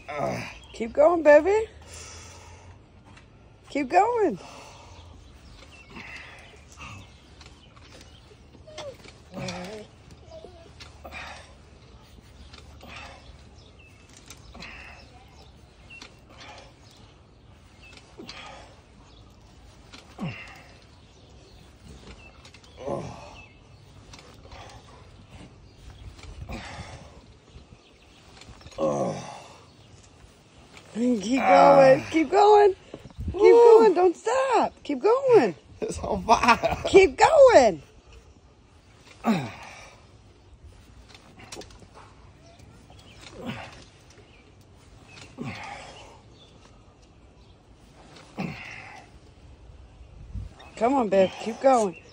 Keep going, baby. Keep going. Keep going. Keep going. Keep going. Don't stop. Keep going. It's on fire. Keep going. Come on, babe. Keep going.